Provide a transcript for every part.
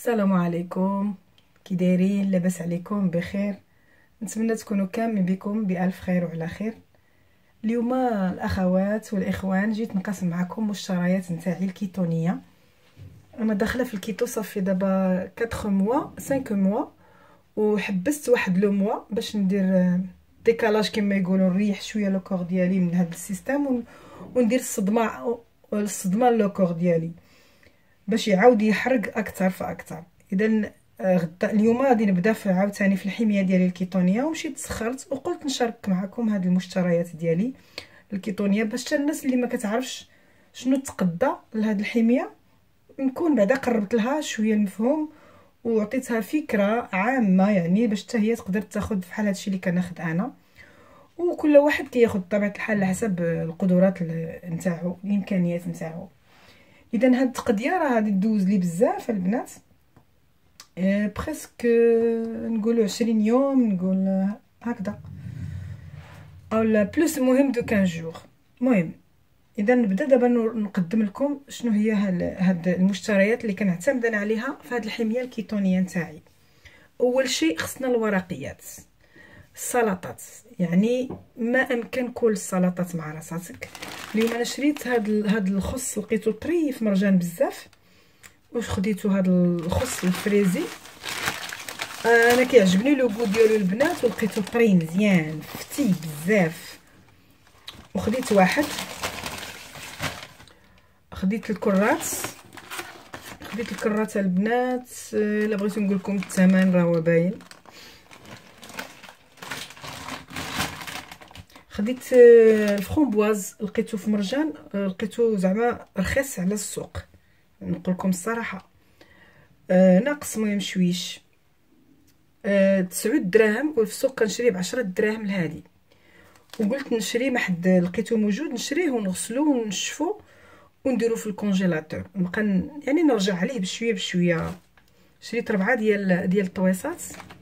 السلام عليكم. كي دايرين؟ لاباس عليكم؟ بخير؟ نتمنى تكونوا كاملين بكم بألف خير وعلى خير. اليوم الاخوات والاخوان جيت نقاسم معكم مشتريات نتاعي الكيتونيه. انا داخله في الكيتو صافي دابا 4 موا 5 موا، وحبست واحد لو موا باش ندير ديكالاج كما يقولوا، نريح شويه لو كور ديالي من هذا السيستم وندير الصدمه لو كور ديالي باش يعاود يحرق اكثر فاكثر. اذا غدا اليوم غادي نبدا عاوتاني في الحميه ديالي الكيتونيه، ومشيت سخرت وقلت نشارك معكم هاد المشتريات ديالي الكيتونيه باش حتى الناس اللي ما كتعرفش شنو تقدى لهاد الحميه نكون بعدا قربت لها شويه المفهوم وعطيتها فكره عامه، يعني باش حتى هي تقدر تاخذ بحال هادشي اللي كناخذ انا، وكل واحد كياخذ بطبيعه الحال على حسب القدرات نتاعو الامكانيات نتاعو. اذا هاد التقديه راه غادي دوز لي بزاف البنات، بريسك نقولوا 20 يوم، نقول هكذا اولا بلوس، المهم دو 15 جوغ. المهم اذا نبدا دابا نقدم لكم شنو هي هاد المشتريات اللي كنعتمد انا عليها في هاد الحميه الكيتونيه نتاعي. اول شيء خصنا الورقيات، السلطات، يعني ما امكن كل السلطات مع راساتك. اليوم انا شريت هاد الخس، لقيتو طريف مرجان بزاف، واش خديتو هاد الخس الفريزي. انا كيعجبني لو غو ديالو البنات، ولقيتو طري مزيان فتي بزاف، وخديت واحد. خديت الكرات البنات، الا بغيتو نقول لكم الثمن راه هو باين. خديت الفرomboise، لقيتو في مرجان، لقيتو زعما رخيص على السوق، نقول لكم الصراحه ناقص مهم شويش. 9 دراهم، وفي السوق كنشريه ب10 دراهم الهادي، وقلت نشري ما حد لقيته موجود نشريه ونغسلوه ونشفوه ونديرو في الكونجيلاتور، نبقى يعني نرجع عليه بشويه بشويه. شريت 4 ديال الطويصات،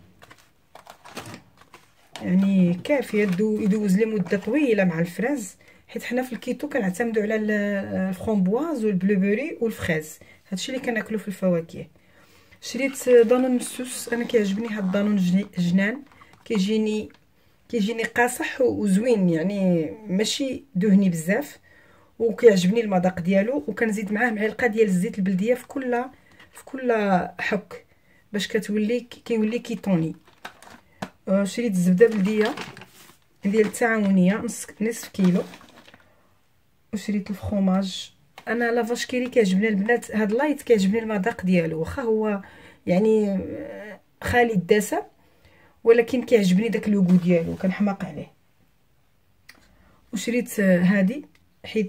يعني كافيه يدوز لي مده طويله مع الفراز، حيت حنا في الكيتو كنعتمدوا على الفرomboise والبلوبيري والفريز، هادشي اللي كناكلو في الفواكه. شريت دانون مسوس، انا كيعجبني هاد دانون جنان، كيجيني قاصح وزوين، يعني ماشي دهني بزاف، وكيعجبني المذاق ديالو، وكنزيد معاه معلقه ديال الزيت البلديه في كل حك باش كيولي كيطوني. شريت الزبده بلديه ديال التعاونيه نصف كيلو، وشريت الفخوماج. انا لا فاش كيري كيعجبني البنات، هاد لايت كيعجبني المذاق ديالو، واخا هو يعني خالي الدسم، ولكن كيعجبني داك لوغو ديالو، كنحماق عليه. وشريت هادي حيت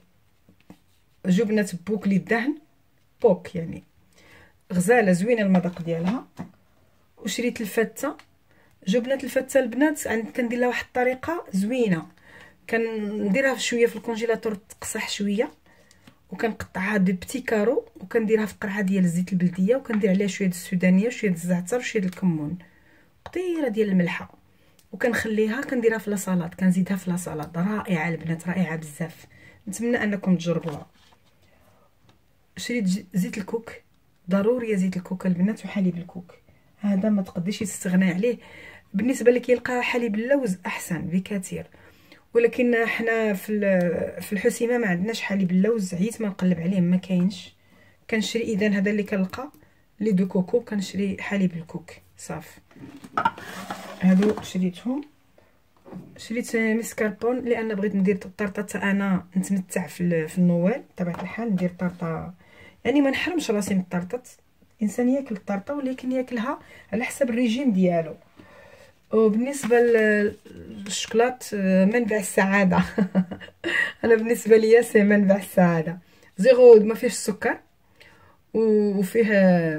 جبنه بوك للدهن، بوك يعني غزاله زوينه المذاق ديالها. وشريت الفته، جبنه الفته البنات كندير لها واحد الطريقه زوينه، كنديرها شويه في الكونجيلاتور تقصح شويه، وكنقطعها دي بتي كارو، وكنديرها في قرعه ديال الزيت البلديه، وكندير عليها شويه السودانيه وشويه الزعتر وشويه الكمون، قطيره ديال الملحه، وكنخليها كنديرها في لاصالاد، كنزيدها في لاصالاد. رائعه البنات، رائعه بزاف، نتمنى انكم تجربوها. شريت زيت الكوك، ضروري زيت الكوك البنات، وحليب الكوك، هذا ما تقدريش تستغنى عليه. بالنسبه لك يلقى حليب اللوز احسن بكثير، ولكن حنا في الحسيمه ما عندناش حليب اللوز، عييت ما نقلب عليه ما كاينش، كنشري اذا هذا اللي كنلقى لي دو كوكو، كنشري حليب الكوك صافي. هادو شريتهم. شريت مسكربون لان بغيت ندير طرطه، انا نتمتع في النوال بطبيعه الحال، ندير طرطه يعني ما نحرمش راسي من الطرطه. الانسان ياكل الطرطه ولكن ياكلها على حسب الريجيم ديالو. وبالنسبه للشوكولات، منبع السعاده انا بالنسبه ليا سي منبع السعاده، زيرو ما فيهش السكر، وفيه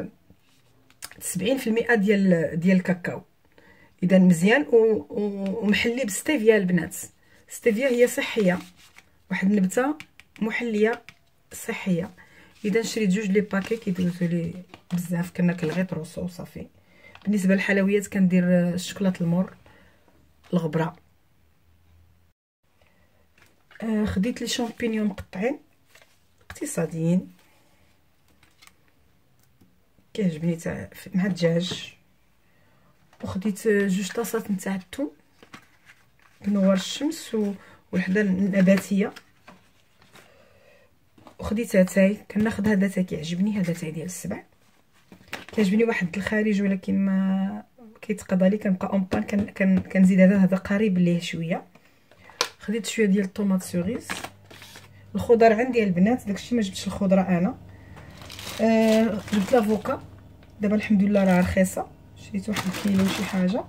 70% ديال الكاكاو، اذا مزيان، ومحلي بستيفيا البنات. ستيفيا هي صحيه، واحد النبته محليه صحيه. اذا شريت 2 لي باكي كيدوزو لي بزاف، كناكل غير طروسو وصافي. بالنسبه للحلويات كندير الشوكولاط المر، الغبره. خديت لي شامبينيون مقطعين اقتصاديين، كيعجبني تاع مع الدجاج. وخديت جوج طاسات نتاع الثوم بنوار الشمس وحده النباتيه. وخديت اتاي، كناخذ هذا اتاي كيعجبني، هذا اتاي ديال السبع كيعجبني واحد الخارج ولكن ما كيتقضى لي، كنبقى اون بان كنزيد هذا قريب ليه شويه. خديت شويه ديال الطوماط سوريز. الخضر عندي البنات داكشي ما جبتش الخضره انا. جبت لافوكا دابا الحمد لله راه رخيصه، شريت واحد الكيلو شي حاجه.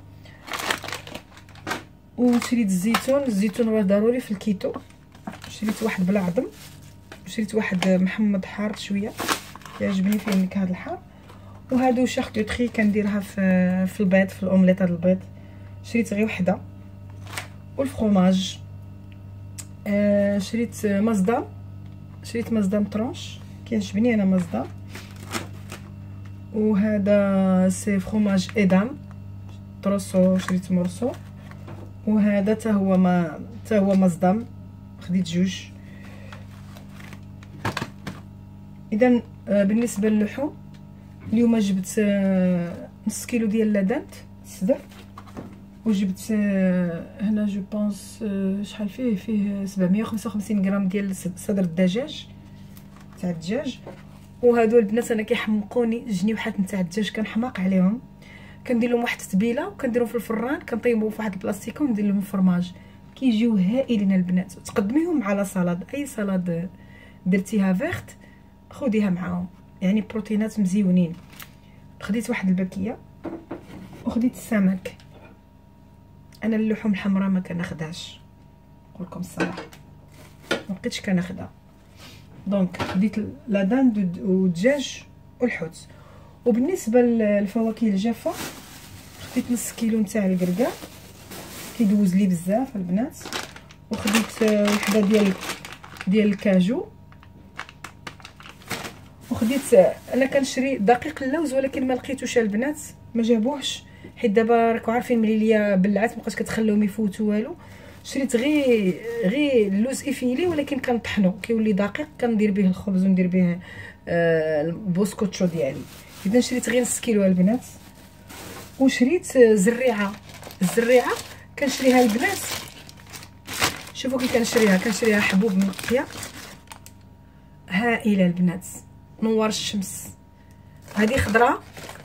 وشريت الزيتون راه ضروري في الكيتو، شريت واحد بلا عظم. شريت واحد محمض حار شويه كيعجبني فيه النكهه الحار. وهادو شارك دو تري كنديرها في البيض، في الاومليط. هاد البيض شريت غير وحده. والفرomage شريت مصدام طرونش كيعجبني انا مصدام. وهذا سي فرomage ادام تروسو، شريت مرسو. وهذا حتى هو مصدام، خديت جوج. اذا بالنسبه للحوم اليوم جبت نص كيلو ديال لادانت صدر. وجبت هنا جو بونس شحال فيه 755 غرام ديال صدر الدجاج تاع الدجاج. وهادو البنات انا كيحمقوني جنيوحات نتاع الدجاج، كنحماق عليهم. كندير لهم واحد التتبيله وكنديرهم في الفران، كنطيبهم في واحد البلاستيكه وندير لهم فرماج، كيجيو هائلين البنات. تقدميهم على سلطه، اي سلطه درتيها فيرت خديها معاهم، يعني بروتينات مزيونين. خديت واحد الباكيه وخديت السمك. انا اللحوم الحمراء ما كناخدهاش نقول لكم الصراحه، ما بقيتش كناخدها. دونك خديت لا داند والدجاج والحوت. وبالنسبه للفواكه الجافه خديت نص كيلو نتاع الكركاع كيدوز لي بزاف البنات. وخديت وحده ديال الكاجو. وخديت انا كنشري دقيق اللوز ولكن ما لقيتوش البنات، ما جابوهش حيت دابا راكم عارفين ملي ليا بلعات مابقاش كتخليهم يفوتوا والو. شريت غير اللوز افيلي ولكن كنطحنو كيولي دقيق، كندير به الخبز وندير به البوسكوتشو ديالي. اذا شريت غير نص كيلو البنات. وشريت الزريعه كنشريها البنات، شوفوا كي كنشريها حبوب منقيه هائله البنات، نوار الشمس. هذه خضره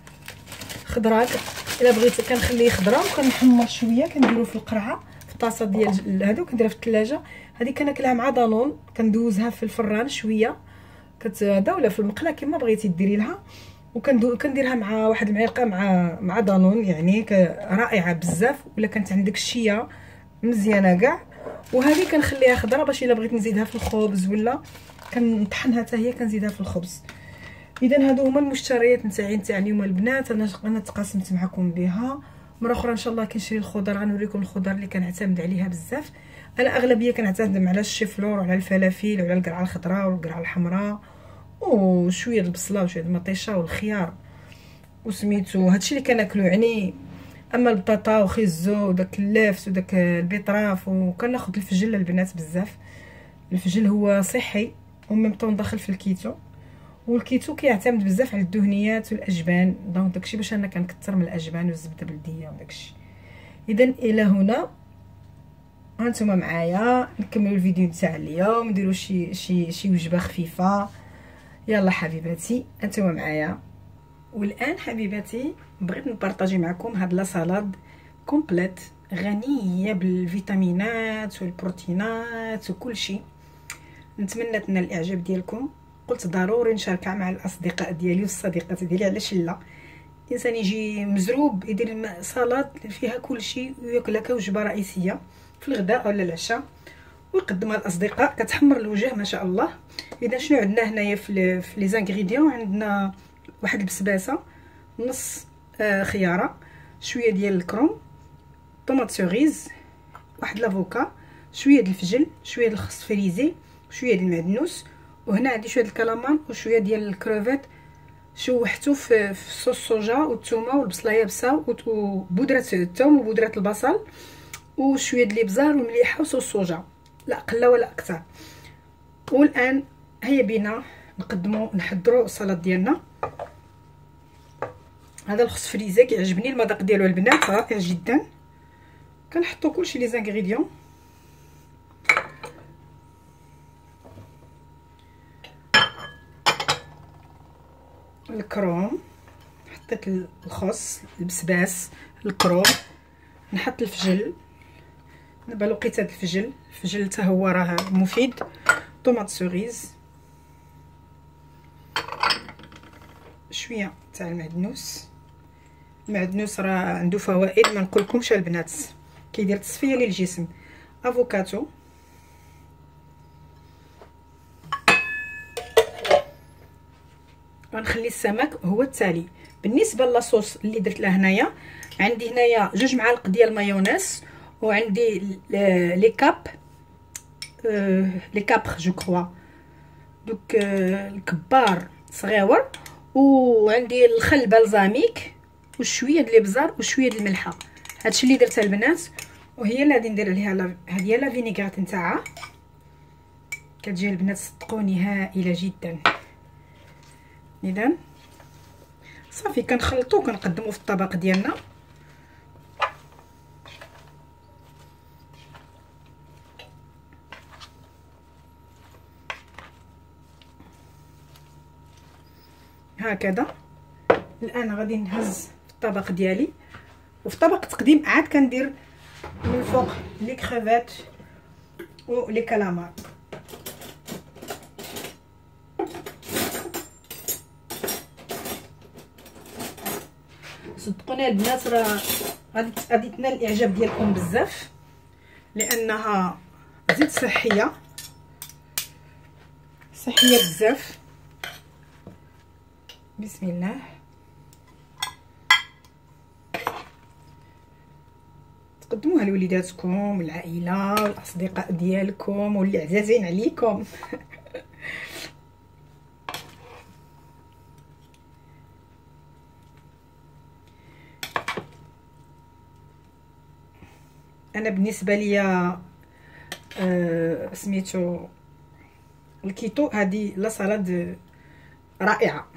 الا بغيت كنخليه خضره وكنحمر شويه، كنديرو في القرعه في طاسه ديال هادو، كنديرها في الثلاجه. هذه كناكلها مع دانون، كندوزها في الفران شويه هذا ولا في المقله كما بغيتي ديري لها. وكنديرها مع واحد المعلقه مع دانون، يعني رائعه بزاف. ولا كانت عندك الشيه مزيانه كاع. وهذه كنخليها خضره باش الا بغيت نزيدها في الخبز ولا كنطحنها حتى هي كنزيدها في الخبز. اذا هادو هما المشتريات نتاع اليوم البنات. انا تقاسمت معكم بها. مره اخرى ان شاء الله كنشري الخضر غنوريكم الخضر اللي كنعتمد عليها بزاف. انا اغلبيه كنعتمد على الشيفلور وعلى الفلافل وعلى القرعه الخضراء والقرعه الحمراء وشويه البصله وشويه المطيشه والخيار وسميتو، هادشي اللي كناكلو يعني. اما البطاطا وخيزو وداك اللافت وداك البيطراف. وكناخذ الفجل البنات بزاف. الفجل هو صحي وميم طون داخل في الكيتو، والكيتو كيعتمد بزاف على الدهنيات والاجبان. دونك داكشي باش انا كنكثر من الاجبان والزبده البلديه وداكشي. اذا الى هنا هانتوما معايا، نكملوا الفيديو تاع اليوم، نديروا شي وجبه خفيفه. يلا حبيباتي انتوما معايا. والان حبيباتي بغيت نبارطاجي معكم هاد لا سالاد كومبليت غنيه بالفيتامينات والبروتينات وكل شيء. نتمنى تنال الاعجاب ديالكم. قلت ضروري نشاركها مع الاصدقاء ديالي والصديقات ديالي، علاش لا الانسان يجي مزروب يدير سالاد فيها كل شيء وياكلها كوجبه رئيسيه في الغداء ولا العشاء ويقدمها للاصدقاء، كتحمر الوجه ما شاء الله. اذا شنو عندنا هنايا في لي زانغريديون؟ عندنا واحد البسباسه، نص خياره، شويه ديال الكروم، طوماط سوريز، واحد لافوكا، شويه ديال الفجل، شويه ديال الخس فريزي، شويه ديال المعدنوس. وهنا عندي شويه الكلامان وشويه ديال الكروفيت شوحته في صوص الصوجا والثومه والبصله يابسه وبودره الثوم وبودره البصل وشويه ديال الابزار والمليحه وصوص الصوجا، لا قله ولا اكثر. والان هيا بينا نقدموا نحضروا السلطه ديالنا. هذا الخس فريزه كيعجبني المذاق ديالو البنات، رائع جدا. كنحطو كلشي لي زانغريديون. الكروم، حطيت الخس، البسباس، الكروم، نحط الفجل. دابا لقيت هذا الفجل حتى هو راه مفيد. طوماط سوريز، شويه تاع المعدنوس. المعدنوس راه عنده فوائد ما نقولكمش البنات، كيدير تصفيه للجسم. افوكاتو، غنخلي السمك هو التالي. بالنسبه لاصوص اللي درت له هنايا، عندي هنايا 2 معالق ديال مايونيز، وعندي لي كابخ جو كخوا دوك الكبار صغيور، وعندي الخل بلزاميك وشويه د الابزار وشويه د الملحه. هادشي اللي درتها البنات، وهي اللي غادي ندير عليها هذه هي لا فينيغرات نتاعها. كتجي البنات صدقوني هائله جدا. اذا صافي كنخلطو وكنقدمو في الطبق ديالنا. هكذا. الان غادي نهز في الطبق ديالي، وفي طبق التقديم عاد كندير من الفوق لي كريفات و لي كالامار. صدقوني البنات راه غادي تنال الاعجاب ديالكم بزاف، لانها زيت صحيه بزاف. بسم الله. تقدموها لوليداتكم والعائله والاصدقاء ديالكم واللي عزازين عليكم. انا بالنسبه ليا سميتو الكيتو، هذه لا سالاد رائعه.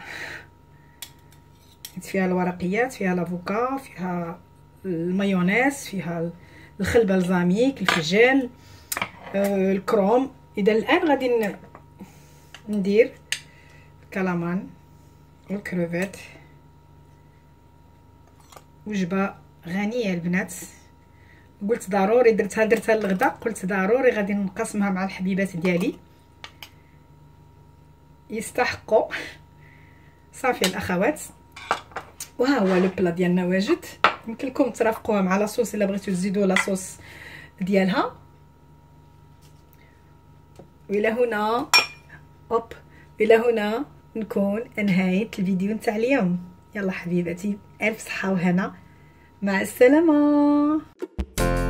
فيها الورقيات، فيها لافوكا، فيها المايونيز، فيها الخل بلزاميك، الفجل، الكروم. اذا الان غادي ندير الكلامان والكروفيت. وجبه غنيه البنات، قلت ضروري درتها للغدا، قلت ضروري غادي نقسمها مع الحبيبات ديالي، يستحقوا. صافي الاخوات، وها هو لو بلا ديالنا واجد. يمكن لكم ترافقوها مع لاصوص الا بغيتو تزيدوا لاصوص ديالها. والى هنا نكون انهيت الفيديو نتاع اليوم. يلا حبيباتي، الف صحه وهنا، مع السلامه.